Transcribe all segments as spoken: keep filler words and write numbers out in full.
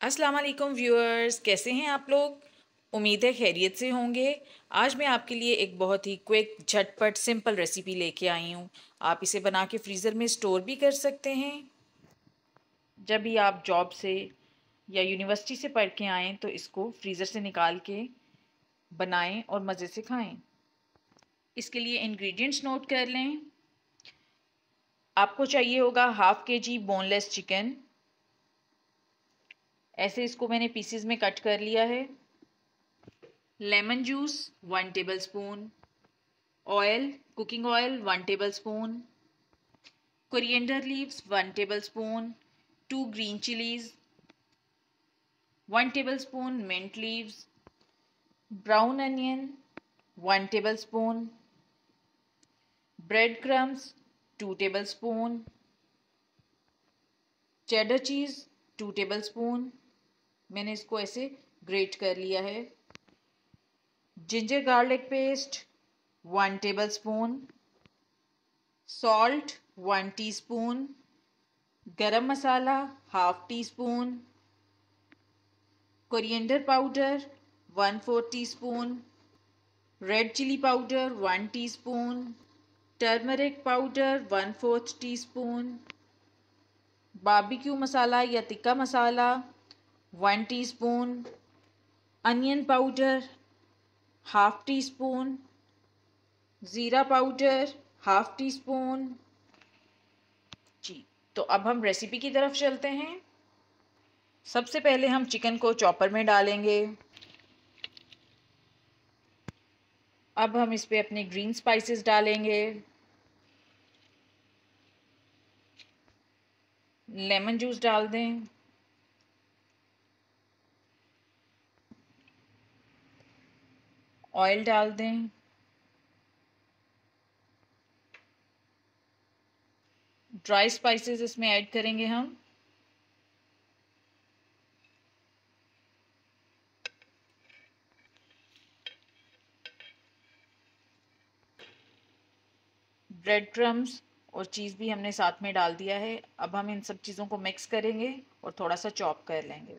अस्सलाम वालेकुम व्यूअर्स, कैसे हैं आप लोग। उम्मीद है खैरियत से होंगे। आज मैं आपके लिए एक बहुत ही क्विक झटपट सिंपल रेसिपी लेके आई हूँ। आप इसे बना के फ्रीज़र में स्टोर भी कर सकते हैं। जब भी आप जॉब से या यूनिवर्सिटी से पढ़ के आएँ तो इसको फ्रीज़र से निकाल के बनाएं और मज़े से खाएं। इसके लिए इंग्रेडिएंट्स नोट कर लें। आपको चाहिए होगा हाफ़ के जी बोनलेस चिकन। ऐसे इसको मैंने पीसीज में कट कर लिया है। Lemon juice one tablespoon, oil cooking oil one tablespoon, coriander leaves one tablespoon, two green chillies, one tablespoon mint leaves, brown onion one tablespoon, bread crumbs two tablespoon, cheddar cheese two tablespoon. मैंने इसको ऐसे grate कर लिया है। Ginger garlic paste one tablespoon, salt one teaspoon, garam masala half teaspoon, coriander powder one fourth tea spoon, red chilli powder one teaspoon, turmeric powder one fourth teaspoon, barbecue masala या tikka masala one teaspoon, onion powder half teaspoon, jeera powder half teaspoon. जी, तो अब हम recipe की तरफ चलते हैं। सबसे पहले हम चिकन को चॉपर में डालेंगे। अब हम इस पे अपने ग्रीन स्पाइसेस डालेंगे। लेमन जूस डाल दें। ऑयल डाल दें। ड्राई स्पाइसेस इसमें ऐड करेंगे हम। ब्रेड क्रम्स और चीज़ भी हमने साथ में डाल दिया है। अब हम इन सब चीज़ों को मिक्स करेंगे और थोड़ा सा चॉप कर लेंगे।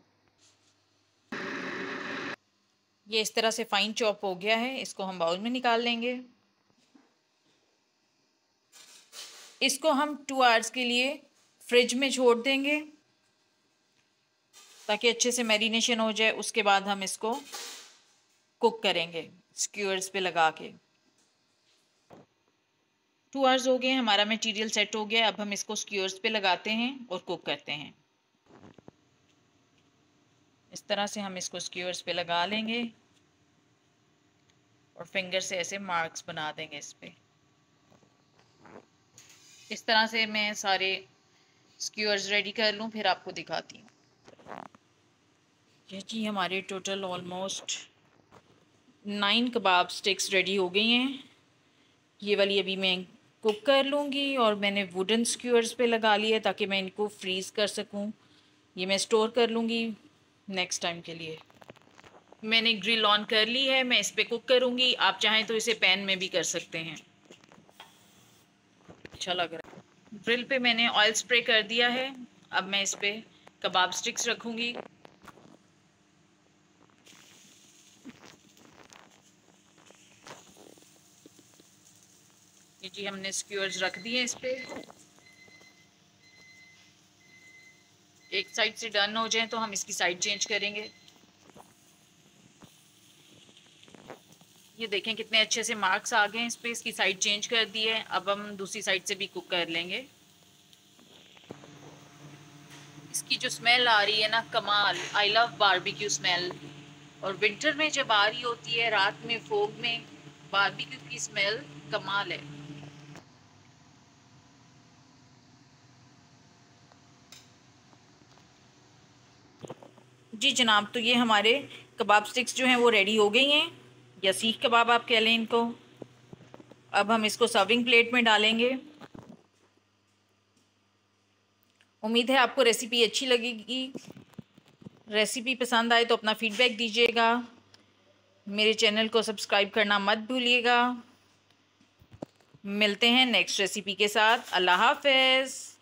ये इस तरह से फाइन चॉप हो गया है। इसको हम बाउल में निकाल लेंगे। इसको हम टू आवर्स के लिए फ्रिज में छोड़ देंगे ताकि अच्छे से मैरिनेशन हो जाए। उसके बाद हम इसको कुक करेंगे स्क्यूअर्स पे लगा के। टू आवर्स हो गए, हमारा मटेरियल सेट हो गया। अब हम इसको स्क्यूअर्स पे लगाते हैं और कुक करते हैं। इस तरह से हम इसको स्क्यूअर्स पे लगा लेंगे और फिंगर से ऐसे मार्क्स बना देंगे इस पे। इस तरह से मैं सारे स्क्यूअर्स रेडी कर लूँ, फिर आपको दिखाती हूँ। ये जी हमारे total almost nine kebab sticks ready हो गई हैं। ये वाली अभी मैं कुक कर लूँगी और मैंने वुडन स्क्यूअर्स पे लगा लिया ताकि मैं इनको फ्रीज़ कर सकूँ। ये मैं स्टोर कर लूँगी नेक्स्ट टाइम के लिए। मैंने ग्रिल ऑन कर ली है, मैं इस पे कुक करूँगी। आप चाहें तो इसे पैन में भी कर सकते हैं। अच्छा लग रहा है। ग्रिल पे मैंने ऑयल स्प्रे कर दिया है। अब मैं इस पे कबाब स्टिक्स रखूँगी। ये जी हमने स्क्यूअर्स रख दिए इस पे। एक साइड से डन हो जाए तो हम इसकी साइड चेंज करेंगे। ये देखें कितने अच्छे से मार्क्स आ गए हैं इस पे। इसकी साइड चेंज कर दी है। अब हम दूसरी साइड से भी कुक कर लेंगे। इसकी जो स्मेल आ रही है ना, कमाल। I love barbecue smell. और विंटर में जब आ रही होती है रात में फोग में, बारबेक्यू की स्मेल कमाल है। जी जनाब, तो ये हमारे कबाब स्टिक्स जो हैं वो रेडी हो गई हैं, या सीख कबाब आप कह लें इनको। अब हम इसको सर्विंग प्लेट में डालेंगे। उम्मीद है आपको रेसिपी अच्छी लगेगी। रेसिपी पसंद आए तो अपना फीडबैक दीजिएगा। मेरे चैनल को सब्सक्राइब करना मत भूलिएगा। मिलते हैं नेक्स्ट रेसिपी के साथ। अल्लाह हाफ़िज़।